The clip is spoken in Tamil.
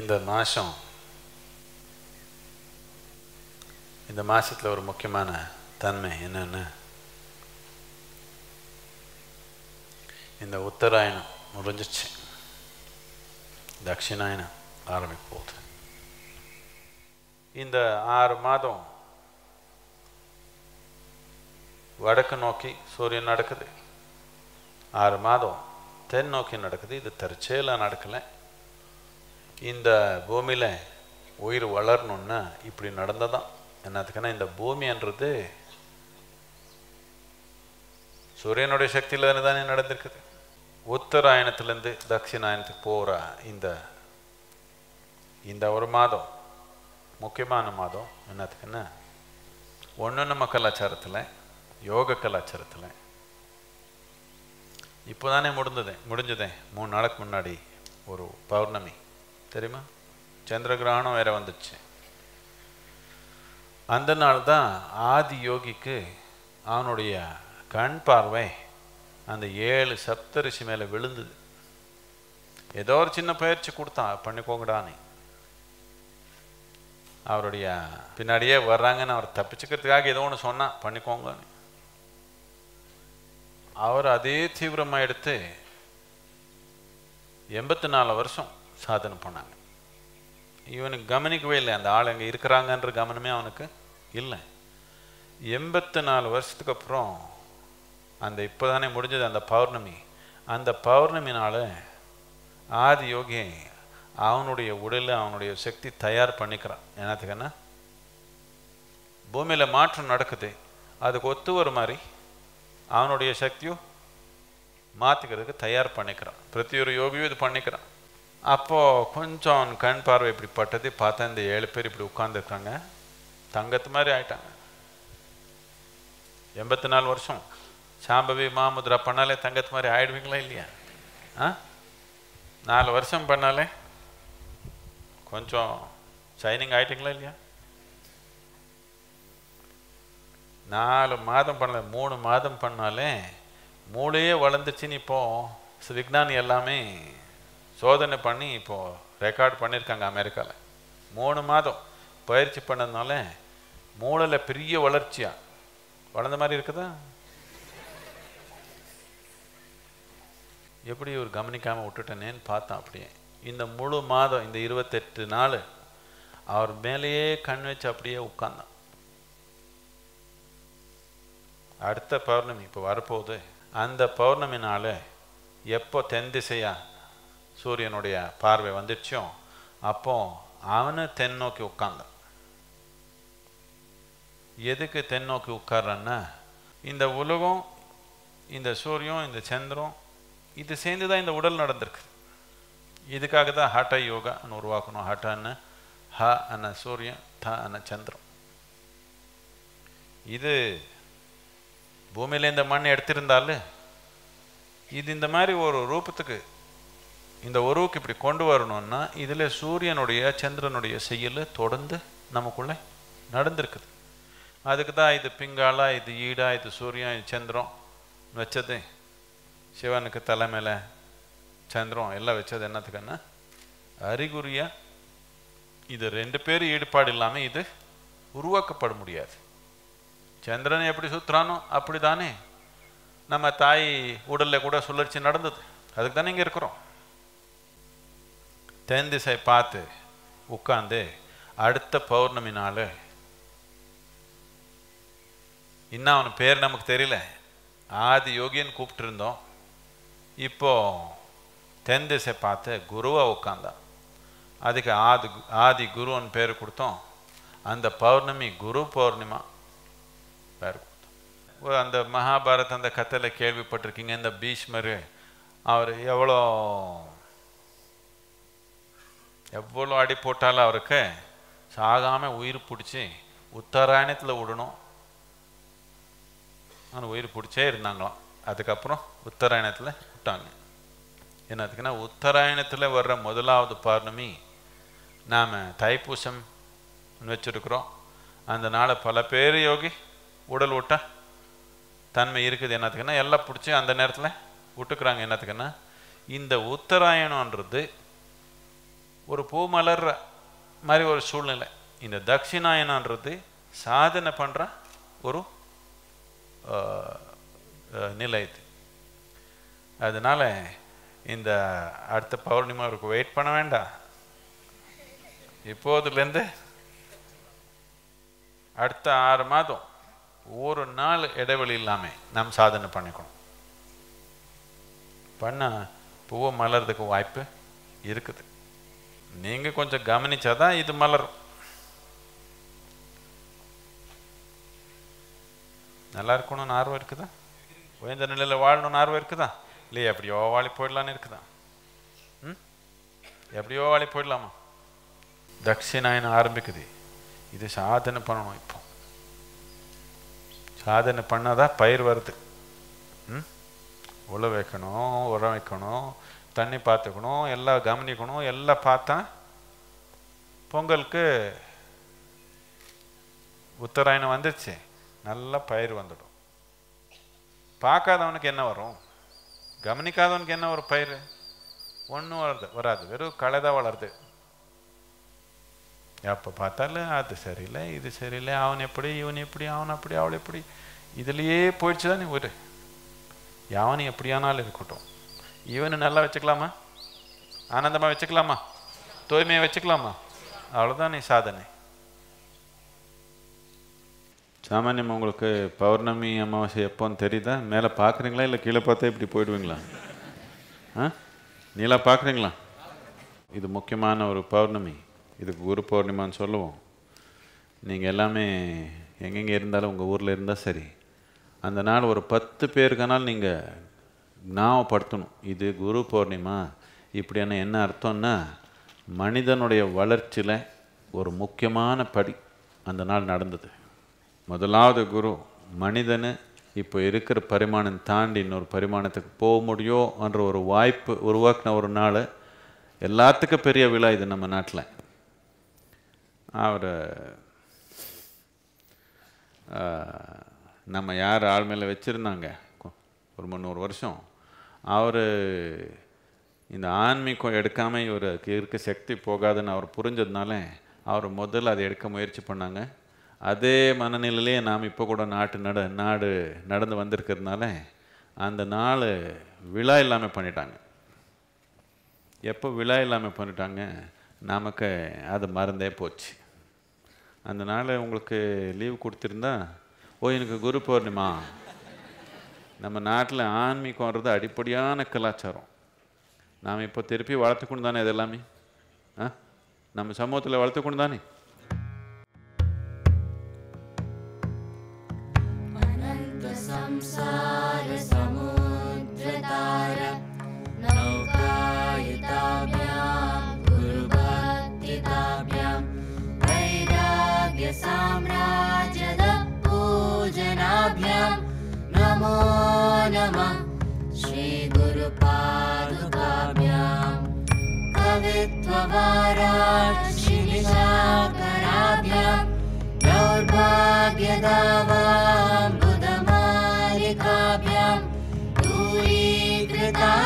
இந்த மாசத்துல ஒரு முக்கியமான தன்மை என்னன்னா, இந்த உத்தராயணம் முடிஞ்சிச்சு, தட்சிணாயனம் ஆரம்பிக்க போகுது. இந்த 6 மாதம் வடக்கு நோக்கி சூரியன் நடக்குது, 6 மாதம் தென் நோக்கி நடக்குது. இது தற்செயலாக நடக்கலை. இந்த பூமியில் உயிர் வளரணுன்னா இப்படி நடந்ததான். என்னத்துக்குன்னா, இந்த பூமின்றது சூரியனுடைய சக்தியில் தானே நடந்திருக்குது. உத்தராயணத்துலேருந்து தட்சிணாயனத்துக்கு போகிற இந்த ஒரு மாதம் முக்கியமான மாதம். என்னத்துக்குன்னா, ஒன்று நம்ம கலாச்சாரத்தில், யோக கலாச்சாரத்தில் இப்போ தானே முடிஞ்சதே 3 நாளுக்கு முன்னாடி ஒரு பௌர்ணமி தெரியுமா? சந்திர கிரகணம் வேற வந்துச்சு. அந்த நாள் தான் ஆதி யோகிக்கு அவனுடைய கண் பார்வை அந்த 7 சப்தரிஷி மேலே விழுந்தது. ஏதோ ஒரு சின்ன பயிற்சி கொடுத்தான், பண்ணிக்கோங்கடான்னு. அவருடைய பின்னாடியே வர்றாங்கன்னு அவர் தப்பிச்சுக்கிறதுக்காக ஏதோ ஒன்று சொன்னான், பண்ணிக்கோங்கன்னு. அவர் அதே தீவிரமாக எடுத்து 84 வருஷம் சாதனை பண்ணாங்க. இவனுக்கு கவனிக்கவே இல்லை, அந்த ஆள் எங்கே இருக்கிறாங்கன்ற கவனமே அவனுக்கு இல்லை. 84 வருஷத்துக்கு அப்புறம் அந்த இப்போ தானே முடிஞ்சது அந்த பௌர்ணமி. அந்த பௌர்ணமினால் ஆதி யோகி அவனுடைய உடலில் அவனுடைய சக்தி தயார் பண்ணிக்கிறான். என்னத்துக்குன்னா, பூமியில் மாற்றம் நடக்குது, அதுக்கு ஒத்து வர மாதிரி அவனுடைய சக்தியும் மாற்றிக்கிறதுக்கு தயார் பண்ணிக்கிறான். பிரதி ஒரு யோகியும் இது பண்ணிக்கிறான். அப்போது கொஞ்சம் அவன் கண் பார்வை இப்படி பட்டது. பார்த்தா இந்த 7 பேர் இப்படி உட்காந்துருக்காங்க, தங்கத்து மாதிரி ஆயிட்டாங்க. 84 வருஷம் சாம்பவி மாமுத்ரா பண்ணாலே தங்கத்து மாதிரி ஆயிடுவீங்களா இல்லையா? 4 வருஷம் பண்ணாலே கொஞ்சம் ஷைனிங் ஆயிட்டீங்களா இல்லையா? 4 மாதம் பண்ணல, 3 மாதம் பண்ணாலே மூளையே வளர்ந்துச்சுன்னு இப்போது விஞ்ஞானி எல்லாமே சோதனை பண்ணி இப்போது ரெக்கார்ட் பண்ணியிருக்காங்க அமெரிக்காவில். 3 மாதம் பயிற்சி பண்ணதுனால மூளையில் பெரிய வளர்ச்சியாக வளர்ந்த மாதிரி இருக்குதா? எப்படி ஒரு கவனிக்காமல் விட்டுட்டேனேன்னு பார்த்தான். அப்படியே இந்த முழு மாதம், இந்த 28 நாள் அவர் மேலேயே கண் வச்சு அப்படியே உட்கார்ந்தான். அடுத்த பௌர்ணமி இப்போ வரப்போகுது. அந்த பௌர்ணமி நாள் எப்போ தென் திசையா சூரியனுடைய பார்வை வந்துடுச்சோ அப்போ அவனு தென் நோக்கி உட்கார்ந்தான். எதுக்கு தென் நோக்கி உட்கார்றான்னா, இந்த உலகம், இந்த சூரியன், இந்த சந்திரம் இது சேர்ந்து தான் இந்த உடல் நடந்திருக்கு. இதுக்காக தான் ஹಠ யோகான்னு உருவாக்கணும். ஹட்டன்னு ஹ அன்ன சூரியன், த அன்ன சந்திரம். இது பூமியில் இந்த மண் எடுத்திருந்தாலும் இது இந்த மாதிரி ஒரு ரூபத்துக்கு, இந்த உருவுக்கு இப்படி கொண்டு வரணும்னா இதில் சூரியனுடைய சந்திரனுடைய செயல் தொடர்ந்து நமக்குள்ளே நடந்திருக்குது. அதுக்கு தான் இது பிங்காலா, இது ஈடா, இது சூரியன், இது சந்திரம் வச்சது. சிவனுக்கு தலைமையில் சந்திரம் எல்லாம் வச்சது என்னத்துக்குன்னா, அறிகுறியா இது 2 பேர் ஈடுபாடு இல்லாமல் இது உருவாக்கப்பட முடியாது. சந்திரன் எப்படி சுற்றுறானோ அப்படி தானே நம்ம தாய் உடலில் கூட சுழற்சி நடந்தது. அதுக்கு தானே இங்கே இருக்கிறோம். தென் திசை பார்த்து உட்காந்து அடுத்த பௌர்ணமி நாள், இன்னும் அவன் பேர் நமக்கு தெரியல, ஆதி யோகின்னு கூப்பிட்டுருந்தோம். இப்போ தென் திசை பார்த்து குருவாக உட்காந்தான். அதுக்கு ஆதி குருன்னு பேர் கொடுத்தோம். அந்த பௌர்ணமி குரு பௌர்ணிமா பேர் கொடுத்தோம். அந்த மகாபாரத் அந்த கதையில் கேள்விப்பட்டிருக்கீங்க. இந்த பீஷ்மர் அவர் எவ்வளோ அடி போட்டாலும் அவருக்கு சாகாமல் உயிர் பிடிச்சி உத்தராயணத்தில் விடணும். ஆனால் உயிர் பிடிச்சே இருந்தாங்களாம். அதுக்கப்புறம் உத்தராயணத்தில் விட்டாங்க. என்னதுக்குன்னா, உத்தராயணத்தில் வர்ற முதலாவது பௌர்ணமி நாம் தைப்பூசம் வச்சுருக்குறோம். அந்த நாளை பல பேர் யோகி உடல் விட்ட தன்மை இருக்குது. என்னத்துக்குன்னா, எல்லாம் பிடிச்சி அந்த நேரத்தில் விட்டுக்கிறாங்க. என்னத்துக்குன்னா, இந்த உத்தராயணன்றது ஒரு பூ மலர்ற மாதிரி ஒரு சூழ்நிலை. இந்த தட்சிணாயனன்றது சாதனை பண்ணுற ஒரு நிலை இது. அதனால இந்த அடுத்த பௌர்ணமிக்கு வெயிட் பண்ண வேண்டாம். இப்போதுலேருந்து அடுத்த 6 மாதம் ஒரு நாள் இடைவெளி இல்லாமல் நம்ம சாதனை பண்ணிக்கணும். பண்ண பூவை மலர்றதுக்கு வாய்ப்பு இருக்குது. நீங்கள் கொஞ்சம் கவனிச்சாதான் இது மலரும். நல்லா இருக்கணும்னு ஆர்வம் இருக்குதா? உயர்ந்த நிலையில் வாழணும்னு ஆர்வம் இருக்குதா? இல்லையா எப்படியோ வாழி போயிடலான்னு இருக்குதா? எப்படியோ வாழி போயிடலாமா? தட்சிணாயனம் ஆரம்பிக்குது. இது சாதனை பண்ணணும். இப்போ சாதனை பண்ணாதான் பயிர் வருது. உழ வைக்கணும், உரம் வைக்கணும், தண்ணி பார்த்துக்கணும், எல்லாம் கவனிக்கணும். எல்லாம் பார்த்தா பொங்கலுக்கு உத்தராயணம் வந்துச்சு, நல்லா பயிர் வந்துடும். பார்க்காதவனுக்கு என்ன வரும்? கவனிக்காதவனுக்கு என்ன ஒரு பயிர்? ஒன்றும் வராது. வெறும் களை தான் வளருது. எப்போ பார்த்தாலும் அது சரியில்லை, இது சரியில்லை, அவன் எப்படி, இவன் எப்படி, அவன் அப்படி, அவள் எப்படி, இதுலேயே போயிடுச்சு தான். நீ ஒரு யாவனி எப்படியானாலும் இருக்கட்டும், இவனை நல்லா வச்சுக்கலாமா? ஆனந்தமாக வச்சுக்கலாமா? தூய்மையை வச்சுக்கலாமா? அவ்வளோதான் நீ சாதனை. சாமானியம் உங்களுக்கு பௌர்ணமி அமாவாசை எப்போன்னு தெரியுதா? மேலே பார்க்குறீங்களா இல்லை கீழே பார்த்தா இப்படி போயிடுவீங்களா? நீலாம் பார்க்குறீங்களா? இது முக்கியமான ஒரு பௌர்ணமி. இதுக்கு குரு பௌர்ணிமான்னு சொல்லுவோம். நீங்கள் எல்லாமே எங்கெங்கே இருந்தாலும் உங்கள் ஊரில் இருந்தால் சரி, அந்த நாள் ஒரு 10 பேருக்கானால் நீங்கள் ஞாபகப்படுத்தணும், இது குரு பௌர்ணிமா. இப்படியான என்ன அர்த்தம்னா, மனிதனுடைய வளர்ச்சியில் ஒரு முக்கியமான படி அந்த நாள் நடந்தது. முதலாவது குரு மனிதனு இப்போ இருக்கிற பரிமாணம் தாண்டி இன்னொரு பரிமாணத்துக்கு போக முடியும் என்ற ஒரு வாய்ப்பு உருவாக்கின ஒரு நாள். எல்லாத்துக்கும் பெரிய விழா இது நம்ம நாட்டில். அவர் நம்ம யார் ஆள் மேலே வச்சுருந்தாங்க ஒரு 300 வருஷம், அவர் இந்த ஆன்மீகம் எடுக்காமல் இவருக்கு இருக்க சக்தி போகாதுன்னு அவர் புரிஞ்சதுனால அவர் முதல்ல அதை எடுக்க முயற்சி பண்ணாங்க. அதே மனநிலையிலே நாம் இப்போ கூட நாடு நடந்து வந்திருக்கிறதுனால அந்த நாள் விழா இல்லாமல் பண்ணிட்டாங்க. எப்போ விழா இல்லாமல் பண்ணிட்டாங்க, நமக்கு அது மறந்தே போச்சு. அந்த நாள் உங்களுக்கு லீவ் கொடுத்துருந்தா, எனக்கு குரு பௌர்ணிமா. நம்ம நாட்டில் ஆன்மீகம் வர்றது அடிப்படையான கலாச்சாரம். நாம் இப்போ திருப்பி வளர்த்துக்கொண்டு தானே இது எல்லாமே நம்ம சமூகத்தில் வளர்த்துக்கொண்டு தானே. नमो नमः श्री गुरुपादुकाभ्यां कवित्ववाराशिनिशाकराभ्यां दौर्भाग्यदावाम्बुदमालिकाभ्यां दूरीकृता